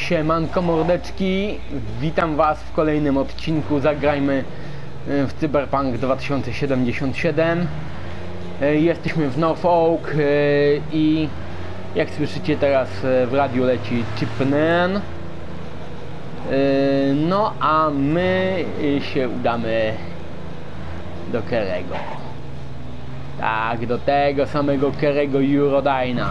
Siemanko mordeczki, witam was w kolejnym odcinku. Zagrajmy w Cyberpunk 2077. Jesteśmy w Norfolk i jak słyszycie teraz w radiu leci Chipman. No a my się udamy do Kerego. Tak, do tego samego Kerego Eurodyna.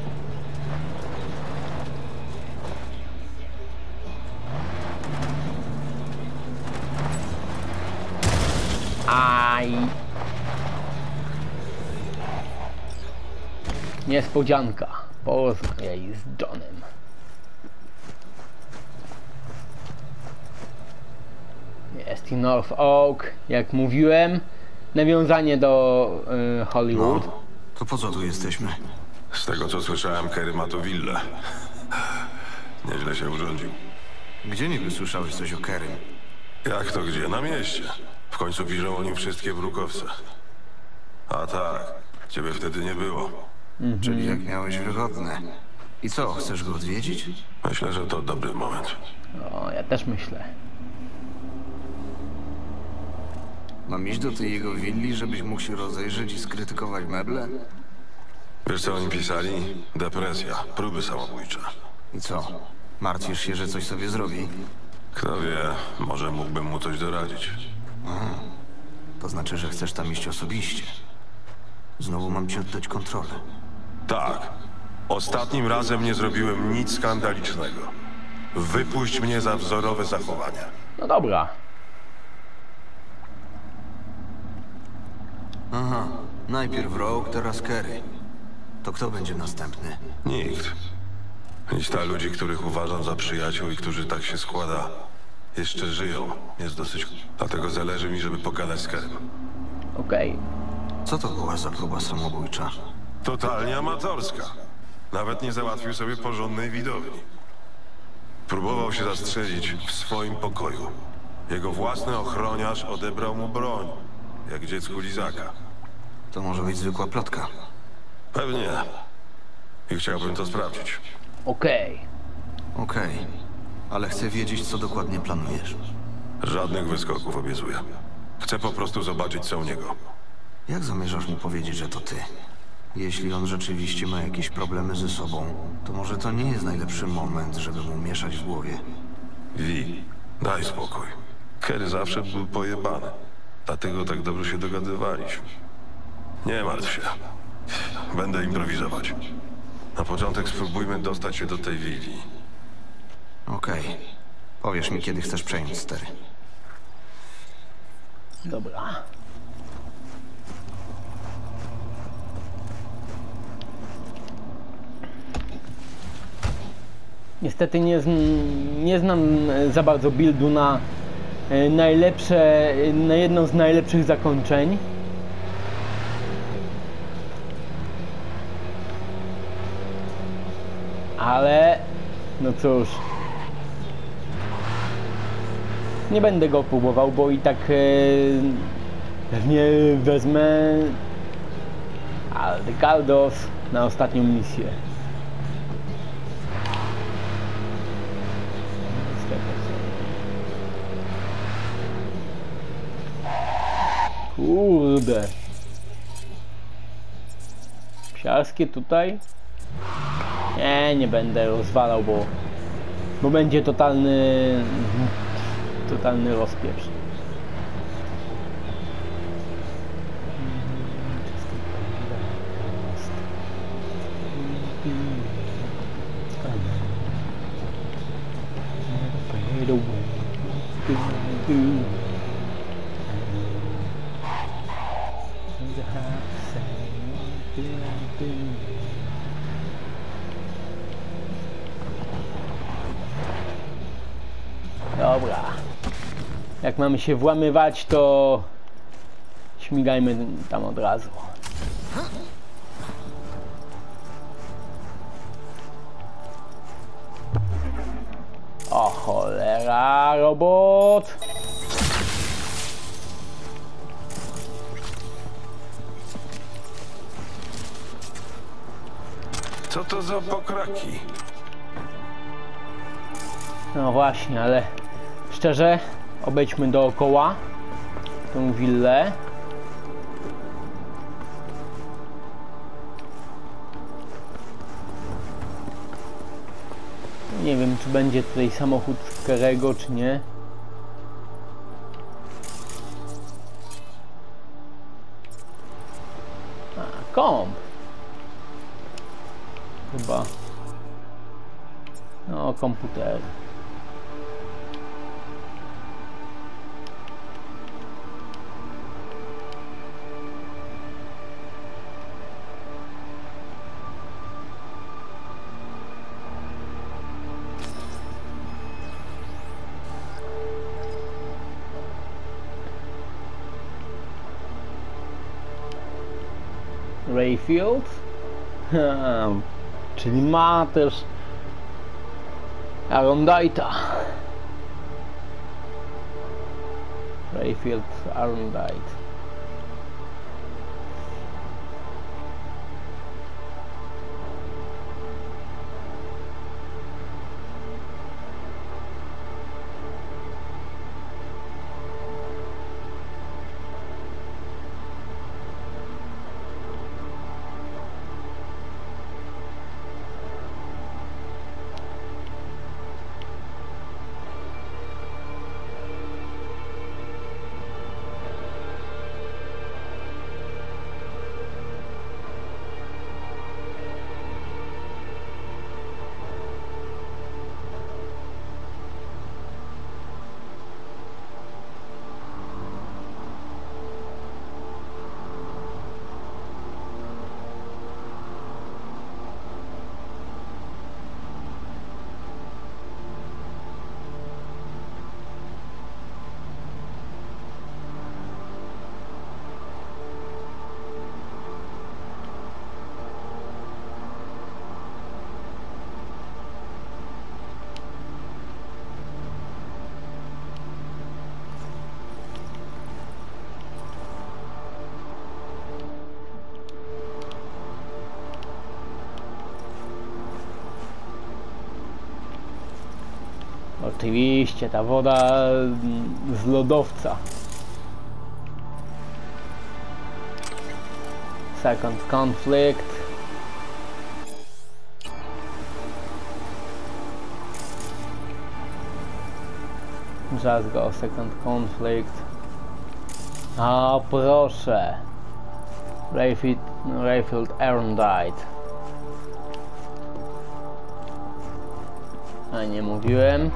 Aj. Niespodzianka. Porozmawiaj z Johnem. Jest i Norfolk, jak mówiłem. Nawiązanie do Hollywood. No, to po co tu jesteśmy? Z tego co słyszałem, Kerry ma tu willę. Nieźle się urządził. Gdzie niby słyszałeś coś o Kerrym? Jak to gdzie? Na mieście. W końcu piszą o nim wszystkie brukowce. A tak, ciebie wtedy nie było. Czyli jak miałeś wygodne. I co, chcesz go odwiedzić? Myślę, że to dobry moment. O, ja też myślę. Mam iść do tej jego willi, żebyś mógł się rozejrzeć i skrytykować meble? Wiesz co oni pisali? Depresja, próby samobójcze. I co? Martwisz się, że coś sobie zrobi? Kto wie, może mógłbym mu coś doradzić. To znaczy, że chcesz tam iść osobiście. Znowu mam ci oddać kontrolę. Tak. Ostatnim razem nie zrobiłem nic skandalicznego. Wypuść mnie za wzorowe zachowania. No dobra. Aha, najpierw Rogue, teraz Kerry. To kto będzie następny? Nikt. Lista ludzi, których uważam za przyjaciół i którzy tak się składa, jeszcze żyją. Jest dosyć... Dlatego zależy mi, żeby pogadać z Kerem. Okej. Co to była za próba samobójcza? Totalnie amatorska. Nawet nie załatwił sobie porządnej widowni. Próbował się zastrzelić w swoim pokoju. Jego własny ochroniarz odebrał mu broń, jak dziecku lizaka. To może być zwykła plotka. Pewnie. I chciałbym to sprawdzić. Okej. Okej, ale chcę wiedzieć, co dokładnie planujesz. Żadnych wyskoków, obiecuję. Chcę po prostu zobaczyć, co u niego. Jak zamierzasz mu powiedzieć, że to ty? Jeśli on rzeczywiście ma jakieś problemy ze sobą, to może to nie jest najlepszy moment, żeby mu mieszać w głowie. Wi, daj spokój. Kerry zawsze był pojebany. Dlatego tak dobrze się dogadywaliśmy. Nie martw się. Będę improwizować. Na początek spróbujmy dostać się do tej willi. Okej. Powiesz mi, kiedy chcesz przejąć stery. Dobra. Niestety nie znam za bardzo buildu na na jedno z najlepszych zakończeń. Ale no cóż, nie będę go próbował, bo i tak pewnie wezmę Aldekaldos na ostatnią misję. Kurde. Psiarskie tutaj? Nie będę rozwalał, bo będzie totalny rozpieprz. Dobra. Jak mamy się włamywać, to śmigajmy tam od razu. O cholera, robot! Co to za pokraki? No właśnie, ale szczerze, obejdźmy dookoła tą willę. Nie wiem, czy będzie tutaj samochód Kerego, czy nie. A, komp. Chyba. No, komputer. Rayfield? Czyli ma też Arondite'a. Rayfield Arondite. Oczywiście, ta woda z lodowca. Second conflict. Just go, second conflict. A proszę. Rayfield Arondite. A nie mówiłem.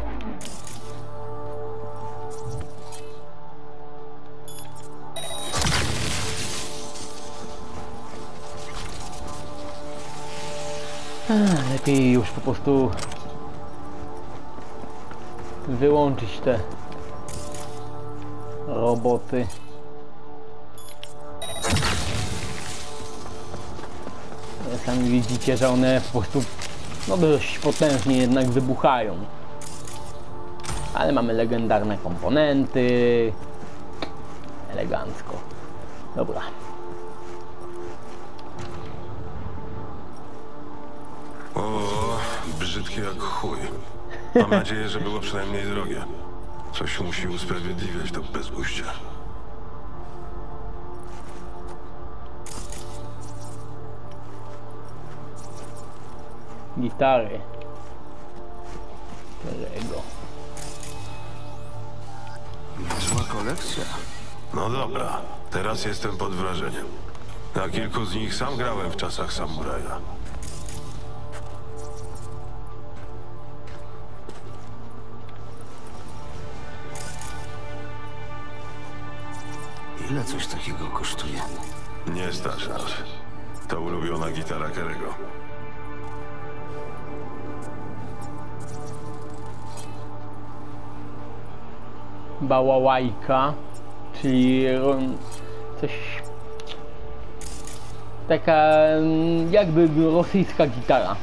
Lepiej już po prostu wyłączyć te roboty. Sami widzicie, że one po prostu no dość potężnie jednak wybuchają. Ale mamy legendarne komponenty. Elegancko. Dobra. O, brzydkie jak chuj. Mam nadzieję, że było przynajmniej drogie. Coś musi usprawiedliwiać to bezguście. Gitary. Kerego. Niezła kolekcja. No dobra, teraz jestem pod wrażeniem. Na kilku z nich sam grałem w czasach samuraja. Ile coś takiego kosztuje? Nie stać nas. To ulubiona gitara Kerego. Bałałajka, czyli coś taka jakby rosyjska gitara.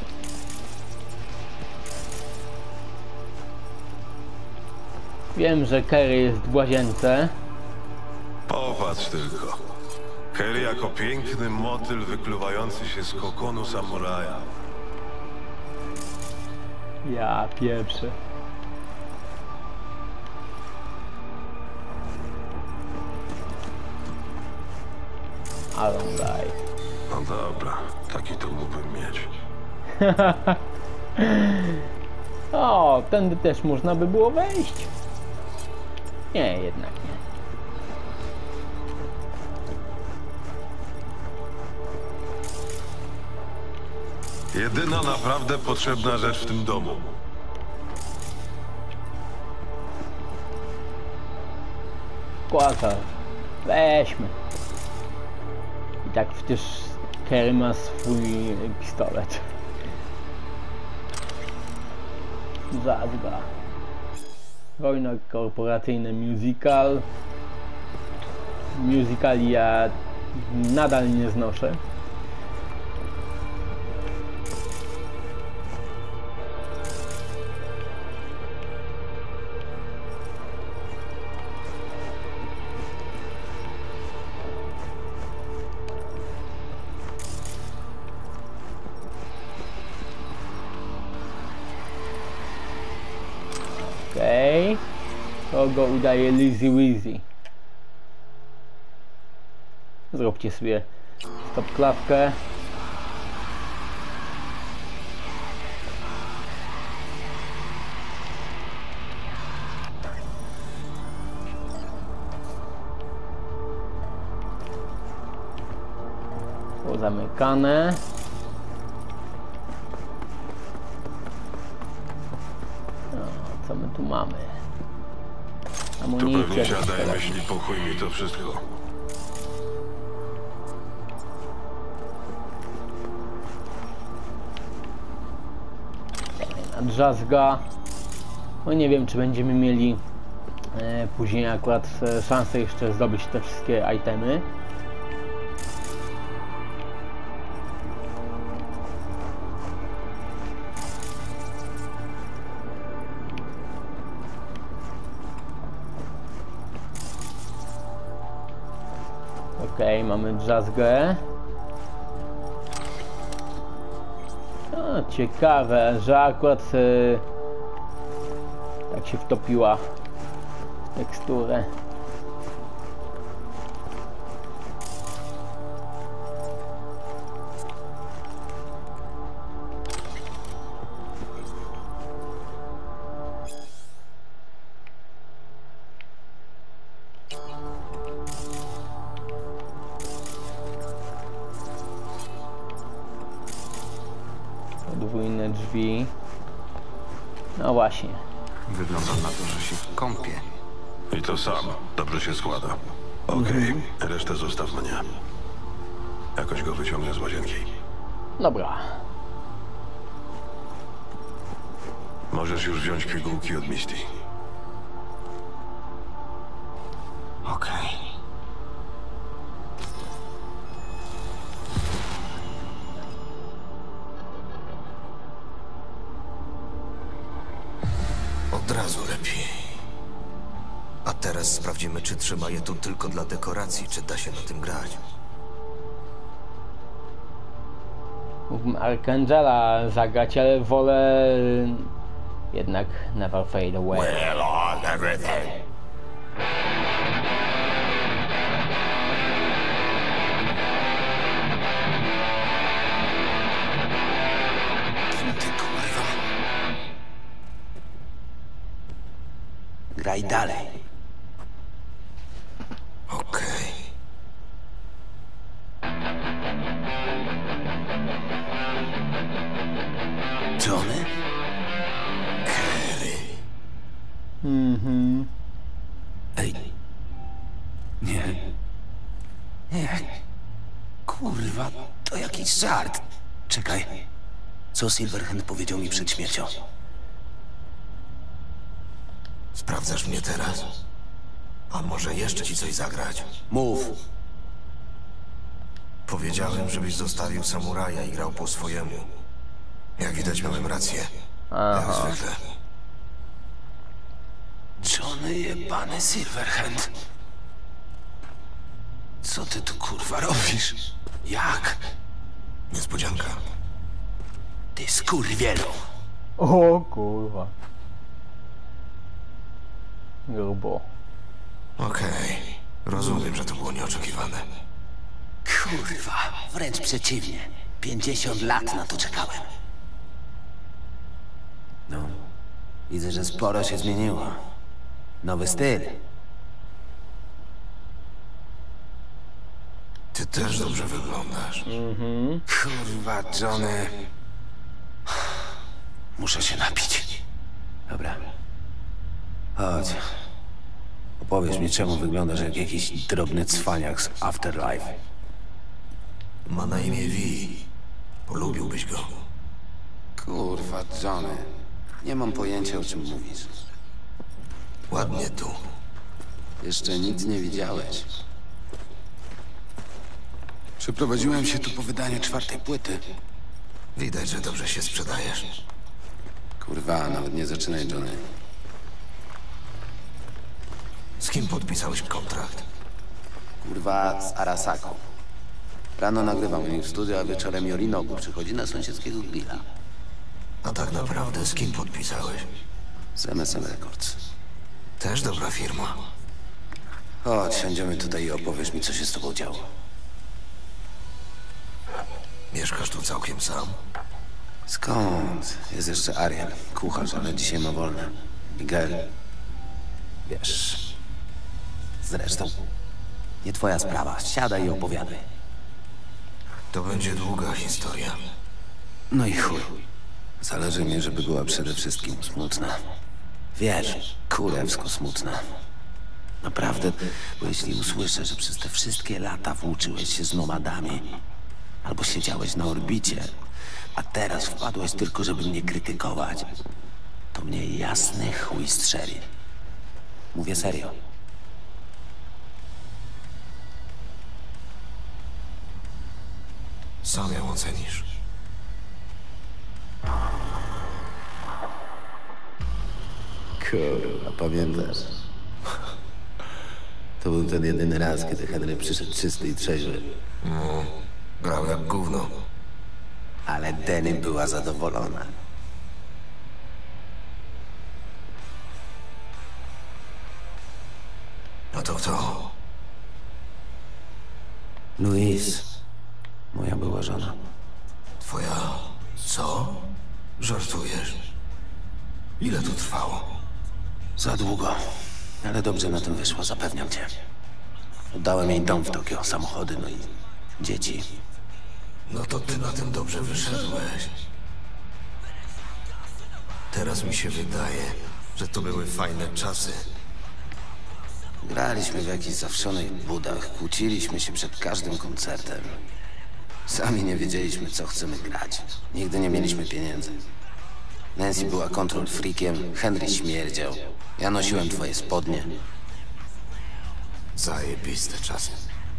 Wiem, że Kerry jest w łazience. Popatrz tylko. Kerry jako piękny motyl wykluwający się z kokonu samuraja. Ja pieprzę. Alondaj. No dobra, taki to mógłbym mieć. O, tędy też można by było wejść. Nie, jednak nie. Jedyna naprawdę potrzebna rzecz w tym domu. Płaka. Weźmy. I tak przecież Kerry ma swój pistolet. Zadba. Wojna korporacyjna musical. Musicali ja nadal nie znoszę. Okej. Kogo udaje Lizzy Wizzy? Zróbcie sobie stop klapkę. Pozamykane. Co my tu mamy? Tu Amunicja. pewnie siadaj myśli, po chuj mi to wszystko. Drzazga. No nie wiem, czy będziemy mieli później akurat szansę jeszcze zdobyć te wszystkie itemy. Okej, mamy drzazgę. O, ciekawe, że akurat tak się wtopiła w teksturę. Podwójne drzwi. No właśnie. Wygląda na to, że się kąpie. I to sam. Dobrze się składa. Okej, resztę zostaw mnie. Jakoś go wyciągnę z łazienki. Dobra. Możesz już wziąć pigułki od Misty. Okej. Od razu lepiej. A teraz sprawdzimy, czy trzyma je tu tylko dla dekoracji, czy da się na tym grać. Mógłbym Archangela zagrać, ale wolę jednak Never Fade Away. Well, on everything. Ty kurwa. Graj dalej. Okej. Johnny? Kerry. Ej. Nie. Nie. Kurwa, to jakiś żart. Czekaj. Co Silverhand powiedział mi przed śmiercią? Sprawdzasz mnie teraz? A może jeszcze ci coś zagrać? Mów. Powiedziałem, żebyś zostawił samuraja i grał po swojemu. Jak widać, miałem rację. Jak zwykle. Johnny jebany Silverhand. Co ty tu kurwa robisz? Jak? Niespodzianka. Ty skurwielu. O kurwa. Grubo. Okej. Rozumiem, że to było nieoczekiwane. Kurwa, wręcz przeciwnie. 50 lat na to czekałem. No, widzę, że sporo się zmieniło. Nowy styl. Ty też dobrze wyglądasz. Kurwa, Johnny. Muszę się napić. Dobra. Chodź. Opowiesz mi, czemu wyglądasz jak jakiś drobny cwaniak z Afterlife. Ma na imię Vi. Polubiłbyś go. Kurwa, Johnny. Nie mam pojęcia, o czym mówisz. Ładnie tu. Jeszcze nic nie widziałeś. Przeprowadziłem się tu po wydaniu 4. płyty. Widać, że dobrze się sprzedajesz. Kurwa, nawet nie zaczynaj, Johnny. Z kim podpisałeś kontrakt? Kurwa, z Arasaką. Rano nagrywam u nich w studiu, a wieczorem Yorinobu przychodzi na sąsiedzkiego grilla. A tak naprawdę z kim podpisałeś? Z MSM Records. Też dobra firma. Chodź, siądziemy tutaj i opowiesz mi, co się z tobą działo. Mieszkasz tu całkiem sam? Skąd? Jest jeszcze Ariel, kucharz, ale dzisiaj ma wolne. Miguel. Wiesz... Zresztą, nie twoja sprawa. Siadaj i opowiadaj. To będzie długa historia. No i chuj. Zależy mi, żeby była przede wszystkim smutna. Wiesz, kurewsko smutna. Naprawdę, bo jeśli usłyszę, że przez te wszystkie lata włóczyłeś się z nomadami, albo siedziałeś na orbicie, a teraz wpadłeś tylko, żeby mnie krytykować, to mnie jasny chuj strzeli. Mówię serio. Sam ją ocenisz. Kurwa, pamiętasz? To był ten jedyny raz, kiedy Henry przyszedł czysty i trzeźwy. No, grał jak gówno. Ale Denny była zadowolona. No to kto? Louise, moja była żona. Twoja... co? Żartujesz? Ile to trwało? Za długo, ale dobrze na tym wyszło, zapewniam cię. Oddałem jej dom w Tokio, samochody, no i dzieci. No to ty na tym dobrze wyszedłeś. Teraz mi się wydaje, że to były fajne czasy. Graliśmy w jakichś zawszonych budach, kłóciliśmy się przed każdym koncertem. Sami nie wiedzieliśmy, co chcemy grać. Nigdy nie mieliśmy pieniędzy. Nancy była control freakiem, Henry śmierdział. Ja nosiłem twoje spodnie. Zajebiste czasy.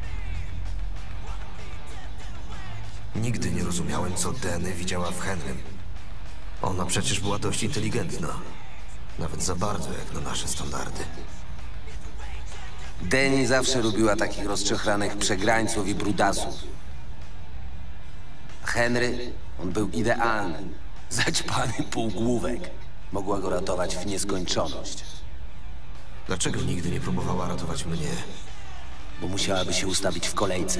Nigdy nie rozumiałem, co Denny widziała w Henrym. Ona przecież była dość inteligentna. Nawet za bardzo, jak na nasze standardy. Denny zawsze lubiła takich rozczochranych przegrańców i brudasów. Henry, on był idealny. Zaćpany półgłówek. Mogła go ratować w nieskończoność. Dlaczego nigdy nie próbowała ratować mnie? Bo musiałaby się ustawić w kolejce.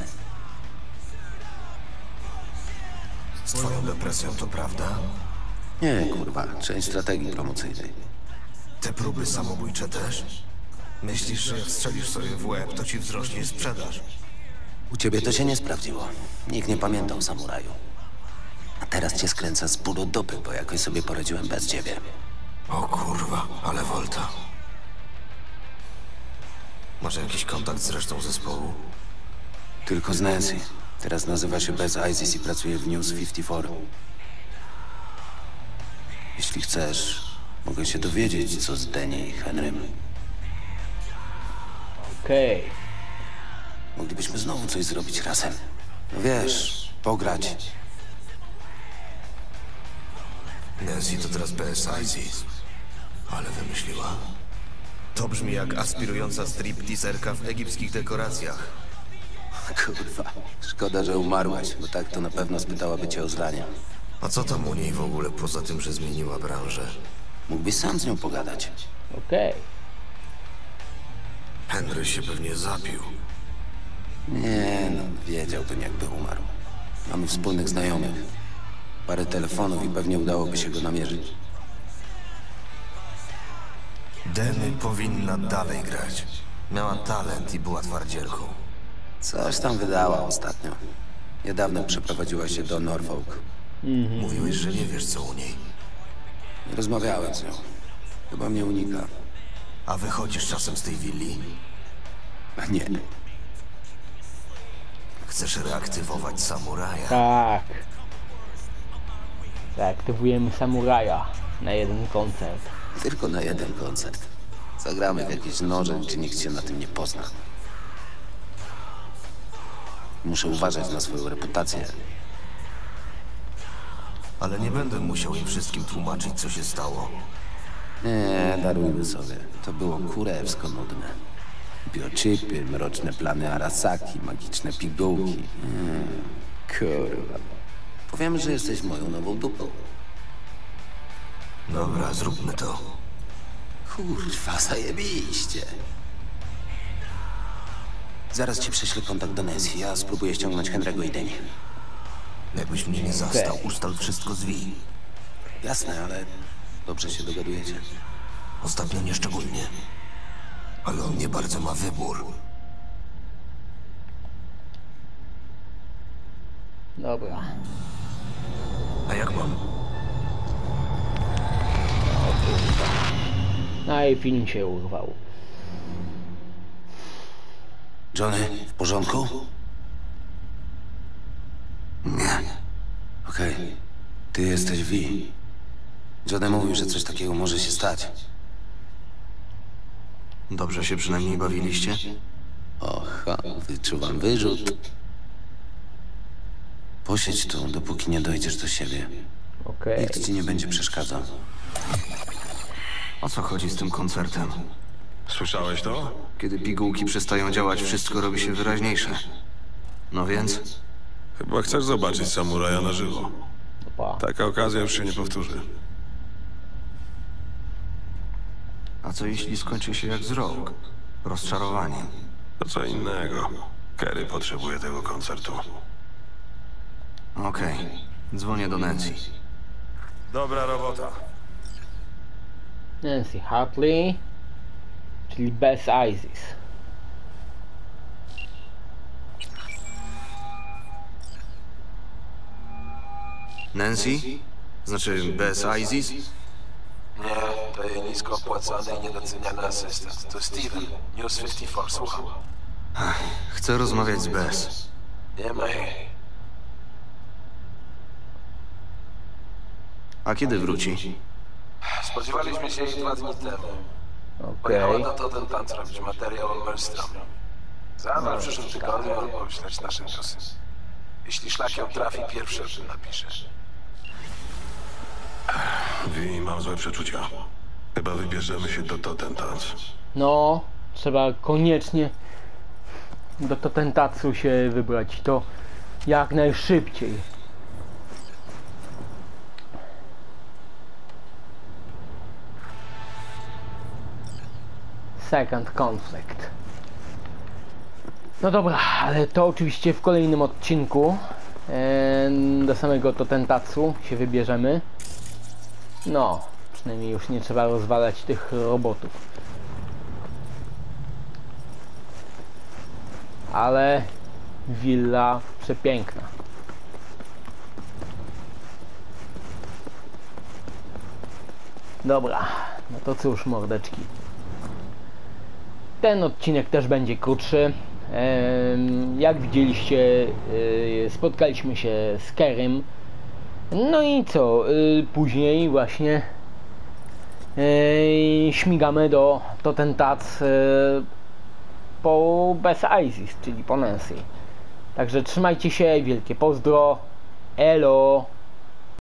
Z twoją depresją to prawda? Nie, kurwa, część strategii promocyjnej. Te próby samobójcze też? Myślisz, że jak strzelisz sobie w łeb, to ci wzrośnie sprzedaż? U ciebie to się nie sprawdziło. Nikt nie pamiętał samuraju. A teraz cię skręca z bólu dupy, bo jakoś sobie poradziłem bez ciebie. O kurwa, ale wolta. Może jakiś kontakt z resztą zespołu? Tylko z Nancy. Teraz nazywa się Bez ISIS i pracuje w News 54. Jeśli chcesz, mogę się dowiedzieć, co z Denny i Henrym. Okej. Moglibyśmy znowu coś zrobić razem. No wiesz, pograć. Nancy to teraz bez ISIS. Ale wymyśliła. To brzmi jak aspirująca stripteaserka w egipskich dekoracjach. Kurwa, szkoda, że umarłaś, bo tak to na pewno spytałaby cię o zdanie. A co tam u niej w ogóle, poza tym, że zmieniła branżę? Mógłbyś sam z nią pogadać. Okej. Henry się pewnie zabił. Nie no, wiedziałbym jakby umarł. Mamy wspólnych znajomych. Parę telefonów i pewnie udałoby się go namierzyć. Denny powinna dalej grać. Miała talent i była twardzielką. Coś tam wydała ostatnio. Niedawno przeprowadziła się do Norfolk. Mówiłeś, że nie wiesz co u niej. Nie rozmawiałem z nią. Chyba mnie unika. A wychodzisz czasem z tej willi? Nie. Chcesz reaktywować samuraja? Tak. Reaktywujemy samuraja na jeden koncert. Tylko na jeden koncert. Zagramy w jakieś noże, gdzie nikt się na tym nie pozna. Muszę uważać na swoją reputację. Ale nie będę musiał im wszystkim tłumaczyć, co się stało. Nie, darujmy sobie. To było kurewsko nudne. Biochipy, mroczne plany Arasaki, magiczne pigułki. Kurwa. Powiem, że jesteś moją nową dupą. Dobra, zróbmy to. Kurwa, zajebiście. Zaraz ci prześlę kontakt do Nancy, ja spróbuję ściągnąć Henry'ego i Deni. Jakbyś mnie nie zastał, ustal wszystko z Wi. Jasne, ale dobrze się dogadujecie. Ostatnio nieszczególnie. Ale on nie bardzo ma wybór. Dobra. A jak mam? No i film się urwał. Johnny, w porządku? Nie. Okej. Ty jesteś V. Johnny mówił, że coś takiego może się stać. Dobrze się przynajmniej bawiliście? Oha, wyczuwam wyrzut. Posiedź tu, dopóki nie dojdziesz do siebie. Okej. Nikt ci nie będzie przeszkadzał. O co chodzi z tym koncertem? Słyszałeś to? Kiedy pigułki przestają działać, wszystko robi się wyraźniejsze. No więc? Chyba chcesz zobaczyć samuraja na żywo. Opa. Taka okazja już się nie powtórzy. A co jeśli skończy się jak z Rogue? Rozczarowaniem. To co innego. Kerry potrzebuje tego koncertu. Okej. Dzwonię do Nancy. Dobra robota. Nancy Hartley, czyli Bess Isis. Nancy? Znaczy Bess Isis? Nie, to jej nisko opłacany i niedoceniany asystent. To Steven, News 54, słucham. Chcę rozmawiać z Bess. Nie ma jej. A kiedy wróci? Spodziewaliśmy się jej 2 dni temu. Okej. Pojechała na to ten tanc robić materiał o Maelstrom. Zamar w przyszłym tygodniu albo wyśleć nasze newsy. Jeśli szlak ją trafi, pierwszy o tym napiszę. Wi, mam złe przeczucia. Chyba wybierzemy się do Totentanz. No, trzeba koniecznie do Totentatsu się wybrać. To jak najszybciej. Second Conflict. No dobra, ale to oczywiście w kolejnym odcinku. Do samego Totentatsu się wybierzemy. No, przynajmniej już nie trzeba rozwalać tych robotów. Ale willa przepiękna. Dobra, no to cóż, mordeczki. Ten odcinek też będzie krótszy. Jak widzieliście, spotkaliśmy się z Kerrym. No i co? Później właśnie śmigamy do Totentatz po Bess Isis, czyli po Nancy. Także trzymajcie się, wielkie pozdro. Elo.